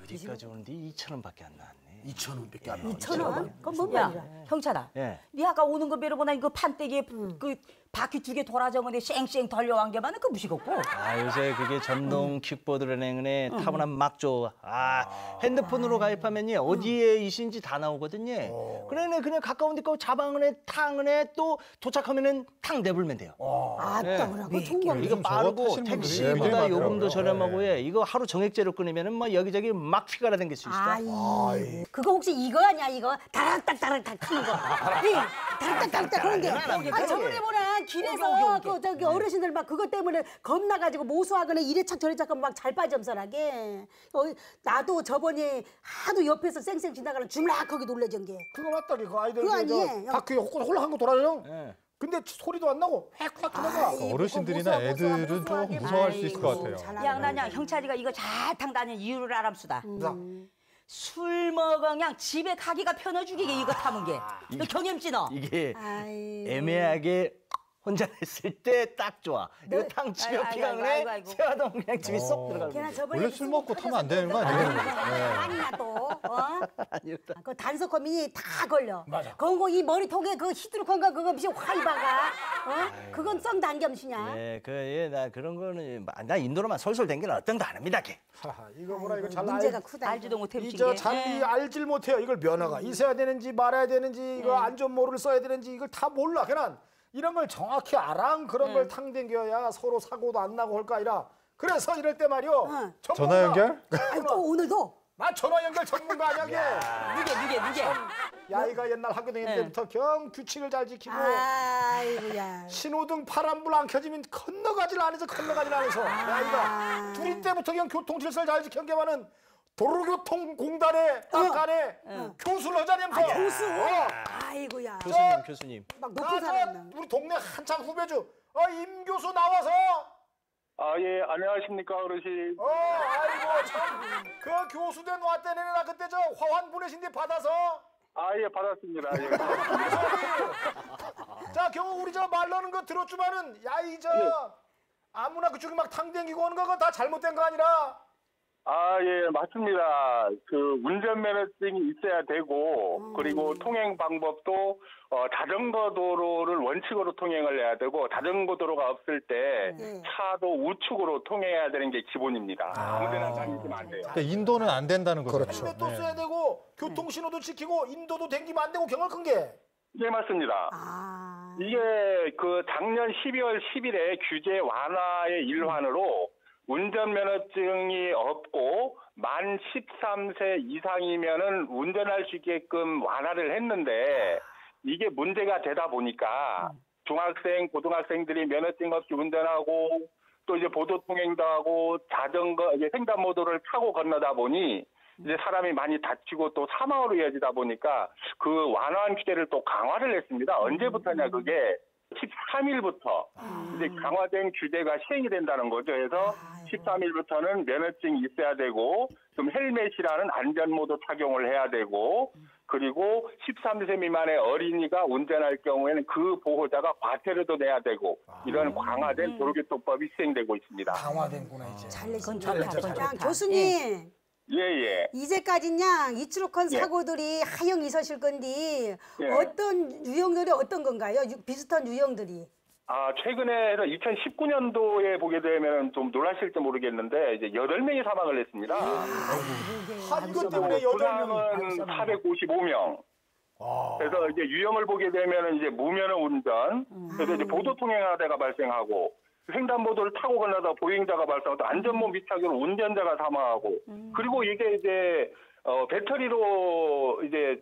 어디까지 오는데 2,000원밖에 안 나왔네. 2,000원밖에 안 나와. 2,000원? 그건 뭔 말이야? 형차다. 예. 네 아까 오는 거 배로 보나 이거 판때기에 그 바퀴 2개 돌아정은데 쌩쌩 달려간 게만은 그 무시겠고. 아 요새 그게 전동 킥보드 은행에 타고난 막조. 핸드폰으로 가입하면요 어디에 있는지 다 나오거든요. 그러네 그냥 가까운 데 거 자방은에 탕은에 또 도착하면은 탕 내불면 돼요. 아따 그러고 그 좋은 거. 이거 빠르고 택시보다 요금도 저렴하고 예. 이거 하루 정액제로 끊으면은 뭐 여기저기 막 휘갈아 댕길 수 있어. 아이. 그거 혹시 이거 아니야 이거? 다락딱 다락딱 치는 거. 다락딱 다락딱 그런 게. 아 저번에 보라 길에서 그 저기 어르신들 막 그것 때문에 겁나가지고 모수하거나 이래 착 저래 착 막 잘 빠점설하게. 나도 저번에 하도 옆에서 쌩쌩 지나가는 주물락하게 놀래준 게. 그거 맞다. 그 아이들 그거 저 아니에요? 바퀴 홀랑한 거 돌아요. 예. 근데 소리도 안 나고 획획 하다가 어르신들이나 애들은 좀 무서워할 수 있을 것 같아요. 양나냥 형차리가 이거 잘 탕 다니는 이유를 알람수다. 술 먹어 그냥 집에 가기가 편해 죽이게 이거 타면 게. 너 경험지너. 이게 아이. 애매하게 혼자 있을 때 딱 좋아. 이거 탕 치며 아이고, 피강에 아이고. 세화동 그냥 집에 쏙 들어가고. 걔나 저번에 원래 술 먹고 타면 안 되는 거 아니에요? 아니야 또. 아니었다. 그 단속범인이 다 걸려. 맞아. 그거 이 머리통에 그 히드로컨 거 그거 무슨 화이바가. 그건 썩 단겸시냐. 네, 나 그런 거는 나 인도로만 솔솔 댕기는 어떤 거 안 합니다. 걔. 이거 뭐라 이거 잘 문제가 크다. 알지도 못해 미친 이저 게. 잘 알질 못해요. 이걸 면허가 있어야 되는지 말아야 되는지 이거 안전모를 써야 되는지 이걸 다 몰라. 그냥 이런 걸 정확히 알아 그런 걸 탕댕겨야 서로 사고도 안 나고 할 거 아니라. 그래서 이럴 때 말이요. 전화 연결? 아니 또 오늘도. 나 전화 연결 전문가 아니야. 누게. 야이가 옛날 학교 다닐 때부터 경 규칙을 잘 지키고 아이고야. 신호등 파란불 안 켜지면 건너가질 않아서 야이가 둘이 때부터 그냥 교통질서를 잘 지켰게만은 도로교통공단에 딱 안에 교수를 하자면서. 교수? 아이고야. 교수님. 막 높은 사람. 우리 동네 한창 후배죠. 임 교수 나와서. 예, 안녕하십니까, 어르신. 아이고 참. 그 교수된 왔다네 나 그때 저 화환 보내신 데 받아서. 예, 받았습니다. 예. 자, 경우 우리 저 말러는 거 들었지만은 아무나 그쪽에 막 탕댕기고 오는 거 다 잘못된 거 아니라. 예, 맞습니다. 그 운전면허증이 있어야 되고, 그리고 통행 방법도 자전거 도로를 원칙으로 통행을 해야 되고, 자전거 도로가 없을 때 차도 우측으로 통행해야 되는 게 기본입니다. 아무데나 다니시면 안 돼요. 그러니까 인도는 안 된다는 거죠. 그렇죠. 헬멧도 써야 되고 교통신호도 지키고 인도도 댕기면 안 되고 경을 큰 게. 네, 맞습니다. 이게 그 작년 12월 10일에 규제 완화의 일환으로 운전면허증이 없고 만 13세 이상이면은 운전할 수 있게끔 완화를 했는데 이게 문제가 되다 보니까 중학생, 고등학생들이 면허증 없이 운전하고 또 이제 보도통행도 하고 자전거, 이제 횡단보도를 타고 건너다 보니 이제 사람이 많이 다치고 또 사망으로 이어지다 보니까 그 완화한 규제를 또 강화를 했습니다. 언제부터냐 그게 13일부터 이제 강화된 규제가 시행이 된다는 거죠. 그래서 13일부터는 면허증이 있어야 되고 좀 헬멧이라는 안전모도 착용을 해야 되고 그리고 13세 미만의 어린이가 운전할 경우에는 그 보호자가 과태료도 내야 되고 이런 강화된 도로교통법이 시행되고 있습니다. 강화된구나 이제. 잘 내신 좋다, 것 그건 같아. 좋다. 교수님. 예. 이제까지냐 이츠로컨 사고들이 하영 있으실 건데 어떤 유형들이 어떤 건가요? 비슷한 유형들이. 최근에 2019년도에 보게 되면 좀 놀라실지 모르겠는데 이제 8명이 사망을 했습니다. 한것 때문에 8명이. 455명. 그래서 이제 유형을 보게 되면 이제 무면허 운전, 그래서 이제 보도 통행하다가 발생하고 횡단보도를 타고 건너다 보행자가 발생하고 안전모 미착용으로 운전자가 사망하고 그리고 이게 이제 배터리로 이제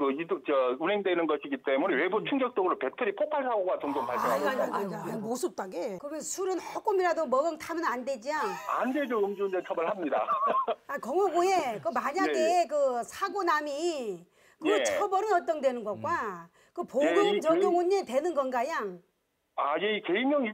운행되는 것이기 때문에 외부 충격적으로 배터리 폭발 사고가 종종 발생합니다. 아이고 모습다게. 그러면 술은 조금이라도 먹으면 타면 안 되지? 안 되죠. 음주운전 처벌합니다. 공호고에 그 만약에 그 사고 남이 그 처벌은 어떤 되는 것과 그 보금 적용은 되는 건가요? 이 개인용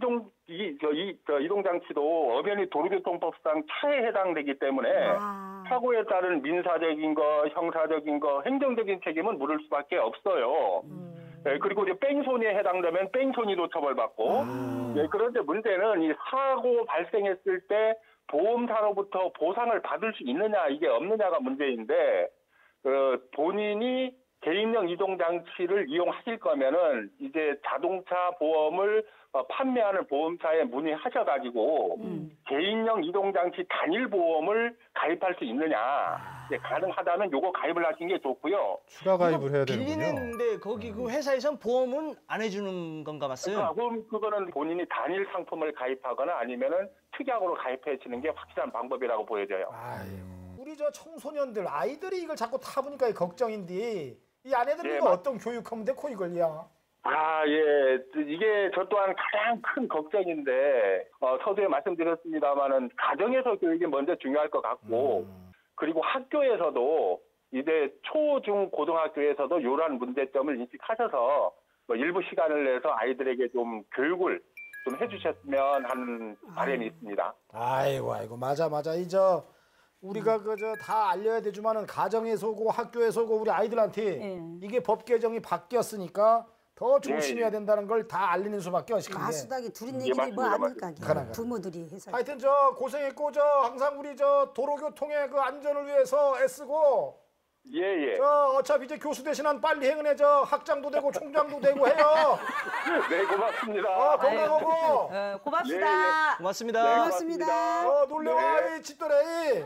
이동 장치도 엄연히 도로교통법상 차에 해당되기 때문에 사고에 따른 민사적인 거, 형사적인 거, 행정적인 책임은 물을 수밖에 없어요. 그리고 이제 뺑소니에 해당되면 뺑소니도 처벌받고 예, 그런데 문제는 이 사고 발생했을 때 보험사로부터 보상을 받을 수 있느냐 이게 없느냐가 문제인데 본인이 개인용 이동 장치를 이용하실 거면은 이제 자동차 보험을 판매하는 보험사에 문의하셔가지고 개인용 이동 장치 단일 보험을 가입할 수 있느냐 가능하다면 요거 가입을 하시는 게 좋고요. 추가 가입을 해야 되는군요. 빌리는데 거기 그 회사에선 보험은 안 해주는 건가 봤어요. 그거는 본인이 단일 상품을 가입하거나 아니면은 특약으로 가입하시는 게 확실한 방법이라고 보여져요. 우리 저 청소년들 아이들이 이걸 자꾸 타보니까 걱정인데 이 아내들은 예, 이거 어떤 교육하면 되고 이걸요? 예. 이게 저 또한 가장 큰 걱정인데, 서두에 말씀드렸습니다만은, 가정에서 교육이 먼저 중요할 것 같고, 그리고 학교에서도, 이제 초, 중, 고등학교에서도 이러한 문제점을 인식하셔서, 일부 시간을 내서 아이들에게 좀 교육을 좀 해주셨으면 하는 바람이 있습니다. 아이고, 맞아. 우리가 그저 다 알려야 되지만은 가정에서 오고 학교에서 오고 우리 아이들한테 이게 법 개정이 바뀌었으니까 더 조심해야 된다는 걸 다 알리는 수밖에 없겠는데. 마수닥이 둘이 얘기를 뭐 아니까 부모들이 해서. 하여튼 저 고생했고 저 항상 우리 저 도로교통의 그 안전을 위해서 애쓰고. 예. 저 어차피 이제 교수 대신한 빨리 행은에 저 학장도 되고 총장도 되고 해요. 네, 고맙습니다. 건강하고. 고맙습니다. 고맙습니다. 고맙습니다. 놀래와 네. 이 짓더래.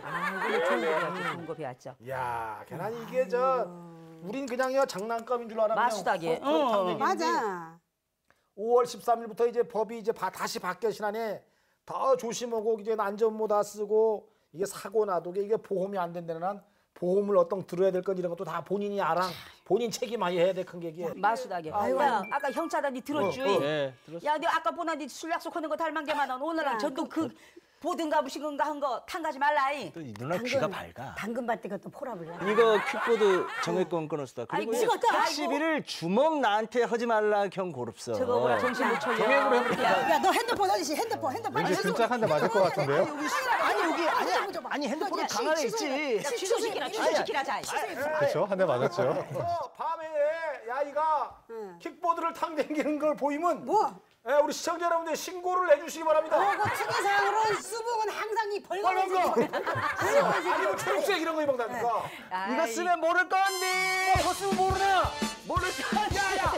좋은 거 배웠죠. 야, 걔는 이게 저 우린 그냥요 장난감인 줄 알았는데. 마수닥이. 맞아. 5월 13일부터 이제 법이 이제 다시 바뀌시나네. 더 조심하고 이제 안전모 다 쓰고 이게 사고 나도 이게 보험이 안 된다는 한 보험을 어떤 들어야 될 건 이런 것도 다 본인이 알아. 본인 책임하에 해야 될 큰 게기야. 마수닥이. 야, 아까 형차다 니 들었지? 네, 들었어. 야, 너 아까 보나 니 술 약속하는 거 닮은 게만 원. 오늘은 전도 그 보든가 무시든가 한 거 탕가지 말라이. 또 이 누나 귀가 밝아. 당근 밭대가 또 포랍을 나. 이거 킥보드 정액권 끊었어. 그리고 아이고, 택시비를 주먹 나한테 하지 말라 경 고릅서. 저거 뭐야 정신 못 차려. 정액으로 해버릴게. 야, 너 핸드폰 어디지? 핸드폰. 왠지 진짜 한 대 맞을 것 같은데요? 아니 여기 아니 핸드폰은 방 안에 있지. 취소시키라 자. 그렇죠? 한 대 맞았죠. 밤에 야이가 킥보드를 탕댕기는 걸 보이면 뭐? 우리 시청자 여러분들 신고를 해주시기 바랍니다. 그 특이사항으로 수복은 항상 이 빨간 거. 벌거벗은 아니면 초록색 이런 거 입었다니까. 이거 쓰면 모를 건데. 이거 쓰면 모르나? 모를 건데.